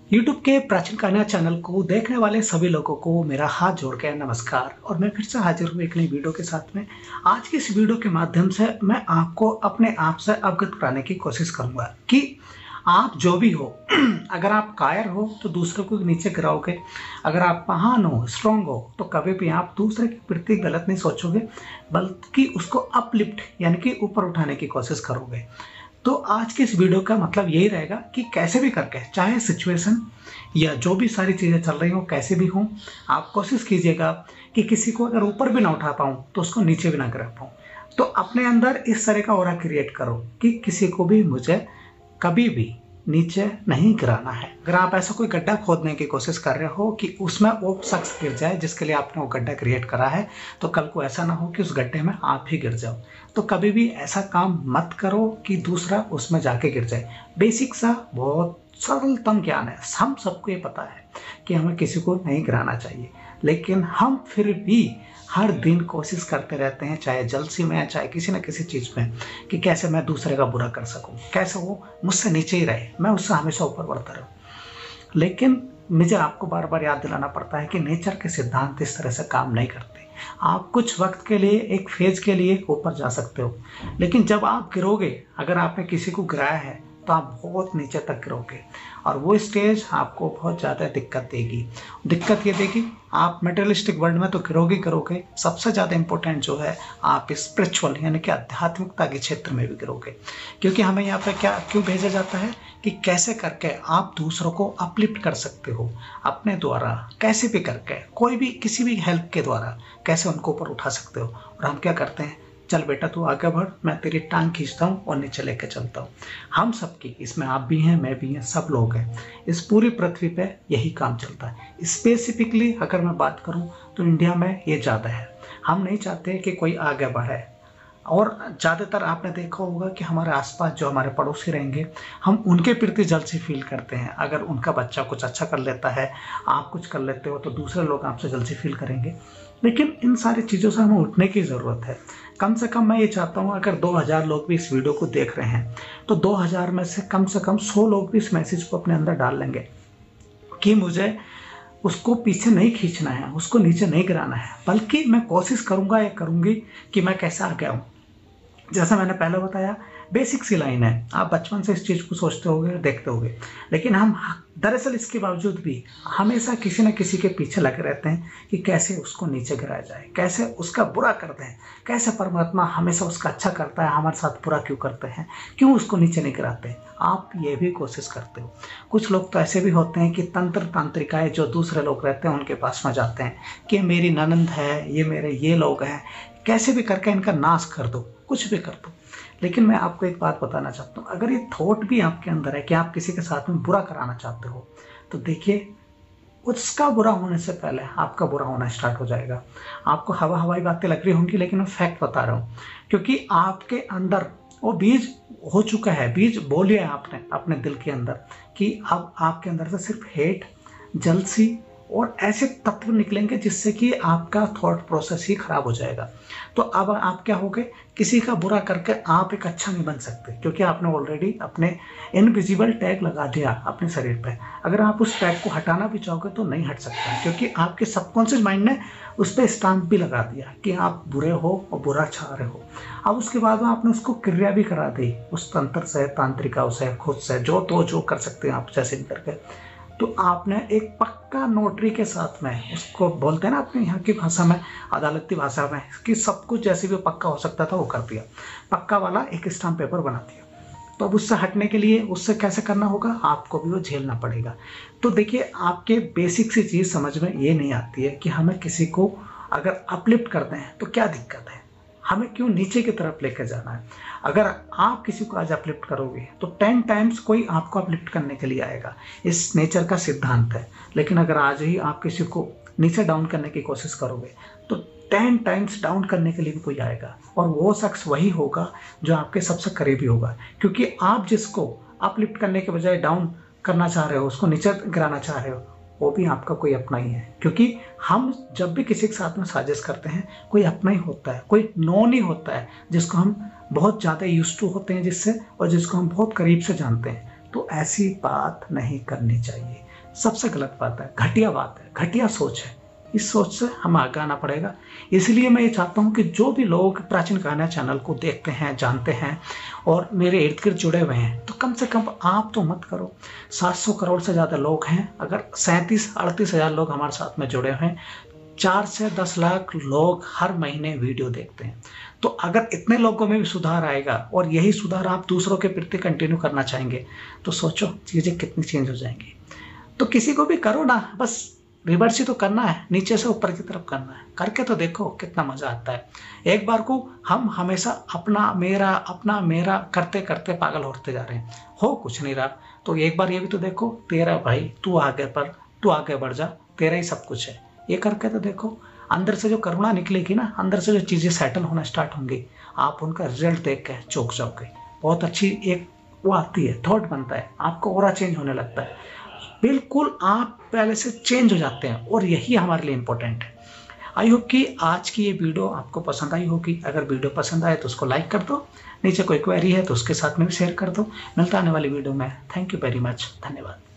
YouTube के प्राचीन कहानियाँ चैनल को देखने वाले सभी लोगों को मेरा हाथ जोड़ के नमस्कार। और मैं फिर से हाजिर हूँ एक नई वीडियो के साथ में। आज की इस वीडियो के माध्यम से मैं आपको अपने आप से अवगत कराने की कोशिश करूँगा कि आप जो भी हो अगर आप कायर हो तो दूसरों को नीचे गिराओगे, अगर आप महान हो, स्ट्रांग हो, तो कभी भी आप दूसरे के प्रति गलत नहीं सोचोगे बल्कि उसको अपलिफ्ट यानी कि ऊपर उठाने की कोशिश करोगे। तो आज के इस वीडियो का मतलब यही रहेगा कि कैसे भी करके, चाहे सिचुएशन या जो भी सारी चीज़ें चल रही हो कैसे भी हो, आप कोशिश कीजिएगा कि किसी को अगर ऊपर भी ना उठा पाऊँ तो उसको नीचे भी ना गिरा पाऊँ। तो अपने अंदर इस तरह का ऑरा क्रिएट करो कि किसी को भी मुझे कभी भी नीचे नहीं गिराना है। अगर आप ऐसा कोई गड्ढा खोदने की कोशिश कर रहे हो कि उसमें वो शख्स गिर जाए जिसके लिए आपने वो गड्ढा क्रिएट करा है, तो कल को ऐसा ना हो कि उस गड्ढे में आप ही गिर जाओ। तो कभी भी ऐसा काम मत करो कि दूसरा उसमें जाके गिर जाए। बेसिक सा बहुत सरलतम ज्ञान है, हम सबको ये पता है कि हमें किसी को नहीं गिराना चाहिए, लेकिन हम फिर भी हर दिन कोशिश करते रहते हैं, चाहे जलसी में चाहे किसी न किसी चीज़ में, कि कैसे मैं दूसरे का बुरा कर सकूं, कैसे वो मुझसे नीचे ही रहे, मैं उससे हमेशा ऊपर बढ़ता रहूं। लेकिन मुझे आपको बार बार याद दिलाना पड़ता है कि नेचर के सिद्धांत इस तरह से काम नहीं करते। आप कुछ वक्त के लिए, एक फेज के लिए ऊपर जा सकते हो, लेकिन जब आप गिरोगे, अगर आपने किसी को गिराया है तो आप बहुत नीचे तक गिरोगे और वो स्टेज आपको बहुत ज़्यादा दिक्कत देगी। दिक्कत ये देगी, आप मटेरियलिस्टिक वर्ल्ड में तो गिरोगे, सबसे ज़्यादा इंपॉर्टेंट जो है आप स्पिरिचुअल यानी कि आध्यात्मिकता के क्षेत्र में भी गिरोगे। क्योंकि हमें यहाँ पे क्यों भेजा जाता है कि कैसे करके आप दूसरों को अपलिफ्ट कर सकते हो अपने द्वारा, कैसे भी करके, कोई भी किसी भी हेल्प के द्वारा कैसे उनको ऊपर उठा सकते हो। और हम क्या करते हैं, चल बेटा तू आगे बढ़, मैं तेरी टांग खींचता हूँ और नीचे लेके चलता हूँ। हम सबकी, इसमें आप भी हैं, मैं भी हैं, सब लोग हैं, इस पूरी पृथ्वी पे यही काम चलता है। स्पेसिफिकली अगर मैं बात करूँ तो इंडिया में ये ज़्यादा है। हम नहीं चाहते कि कोई आगे बढ़े, और ज़्यादातर आपने देखा होगा कि हमारे आसपास जो हमारे पड़ोसी रहेंगे, हम उनके प्रति जल्दी फील करते हैं। अगर उनका बच्चा कुछ अच्छा कर लेता है, आप कुछ कर लेते हो, तो दूसरे लोग आपसे जल्दी फील करेंगे। लेकिन इन सारी चीज़ों से हमें उठने की ज़रूरत है। कम से कम मैं ये चाहता हूँ, अगर 2000 लोग भी इस वीडियो को देख रहे हैं तो 2000 में से कम 100 लोग भी इस मैसेज को अपने अंदर डाल लेंगे कि मुझे उसको पीछे नहीं खींचना है, उसको नीचे नहीं गिराना है, बल्कि मैं कोशिश करूँगा या करूँगी कि मैं कैसे आ गया हूँ। जैसा मैंने पहले बताया, बेसिक सी लाइन है, आप बचपन से इस चीज़ को सोचते होगे, देखते होगे, लेकिन हम दरअसल इसके बावजूद भी हमेशा किसी न किसी के पीछे लगे रहते हैं कि कैसे उसको नीचे गिराया जाए, कैसे उसका बुरा कर दें, कैसे परमात्मा हमेशा उसका अच्छा करता है, हमारे साथ बुरा क्यों करते हैं, क्यों उसको नीचे नहीं गिराते। आप ये भी कोशिश करते हो। कुछ लोग तो ऐसे भी होते हैं कि तंत्र तांत्रिकाएँ जो दूसरे लोग रहते हैं उनके पास में जाते हैं कि मेरी ननंद है, ये मेरे ये लोग हैं, कैसे भी करके इनका नाश कर दो, कुछ भी कर दो। लेकिन मैं आपको एक बात बताना चाहता हूँ, अगर ये थॉट भी आपके अंदर है कि आप किसी के साथ में बुरा कराना चाहते हो, तो देखिए उसका बुरा होने से पहले आपका बुरा होना स्टार्ट हो जाएगा। आपको हवाई बातें लग रही होंगी, लेकिन मैं फैक्ट बता रहा हूँ, क्योंकि आपके अंदर वो बीज हो चुका है, बीज बो लिया है आपने अपने दिल के अंदर कि अब आपके अंदर से सिर्फ हेट, जलसी और ऐसे तत्व निकलेंगे जिससे कि आपका थॉट प्रोसेस ही खराब हो जाएगा। तो अब आप क्या हो गए, किसी का बुरा करके आप एक अच्छा नहीं बन सकते, क्योंकि आपने ऑलरेडी अपने इनविजिबल टैग लगा दिया अपने शरीर पे। अगर आप उस टैग को हटाना भी चाहोगे तो नहीं हट सकता, क्योंकि आपके सबकॉन्शियस माइंड ने उस पर स्टाम्प भी लगा दिया कि आप बुरे हो और बुरा चाह रहे हो। अब उसके बाद में आपने उसको क्रिया भी करा दी उस तंत्र से, तांत्रिकाओं से, खुद से, जो कर सकते हैं आप जैसे भी करके। तो आपने एक पक्का नोटरी के साथ में, उसको बोलते हैं ना अपने यहाँ की भाषा में, अदालती भाषा में, कि सब कुछ जैसे भी पक्का हो सकता था वो कर दिया, पक्का वाला एक स्टाम्प पेपर बना दिया। तो अब उससे हटने के लिए उससे कैसे करना होगा, आपको भी वो झेलना पड़ेगा। तो देखिए, आपके बेसिक सी चीज़ समझ में ये नहीं आती है कि हमें किसी को अगर अपलिफ्ट करते हैं तो क्या दिक्कत है, हमें क्यों नीचे की तरफ लेकर जाना है। अगर आप किसी को आज अपलिफ्ट करोगे तो 10 टाइम्स कोई आपको अपलिफ्ट करने के लिए आएगा, इस नेचर का सिद्धांत है। लेकिन अगर आज ही आप किसी को नीचे डाउन करने की कोशिश करोगे तो 10 टाइम्स डाउन करने के लिए भी कोई आएगा, और वो शख्स वही होगा जो आपके सबसे करीबी होगा। क्योंकि आप जिसको अपलिफ्ट करने के बजाय डाउन करना चाह रहे हो, उसको नीचे गिराना चाह रहे हो, वो भी आपका कोई अपना ही है। क्योंकि हम जब भी किसी के साथ में साजिश करते हैं, कोई अपना ही होता है, कोई नॉन ही होता है जिसको हम बहुत ज़्यादा यूज्ड टू होते हैं जिससे, और जिसको हम बहुत करीब से जानते हैं। तो ऐसी बात नहीं करनी चाहिए। सबसे गलत बात है, घटिया बात है, घटिया सोच है। इस सोच से हमें आगे आना पड़ेगा। इसलिए मैं ये चाहता हूँ कि जो भी लोग प्राचीन कहानियाँ चैनल को देखते हैं, जानते हैं और मेरे इर्द गिर्द जुड़े हुए हैं, तो कम से कम आप तो मत करो। 700 करोड़ से ज़्यादा लोग हैं, अगर 37-38 हज़ार लोग हमारे साथ में जुड़े हुए हैं, 4 से 10 लाख लोग हर महीने वीडियो देखते हैं। तो अगर इतने लोगों में भी सुधार आएगा और यही सुधार आप दूसरों के प्रति कंटिन्यू करना चाहेंगे, तो सोचो चीज़ें कितनी चेंज हो जाएंगी। तो किसी को भी करो ना, बस रिवर्स ही तो करना है, नीचे से ऊपर की तरफ करना है। करके तो देखो कितना मजा आता है। एक बार को हम हमेशा अपना मेरा करते करते पागल होते जा रहे हैं, हो कुछ नहीं रहा। तो एक बार ये भी तो देखो, तेरा भाई तू आगे बढ़ जा, तेरा ही सब कुछ है। ये करके तो देखो, अंदर से जो करुणा निकलेगी ना, अंदर से जो चीजें सेटल होना स्टार्ट होंगी, आप उनका रिजल्ट देख के चौंक जाओगे। बहुत अच्छी एक वो आती है, थॉट बनता है, आपको ऑरा चेंज होने लगता है, बिल्कुल आप पहले से चेंज हो जाते हैं। और यही हमारे लिए इम्पोर्टेंट है। आई होप कि आज की ये वीडियो आपको पसंद आई होगी। अगर वीडियो पसंद आए तो उसको लाइक कर दो, नीचे कोई क्वेरी है तो उसके साथ में भी शेयर कर दो। मिलता आने वाली वीडियो में। थैंक यू वेरी मच, धन्यवाद।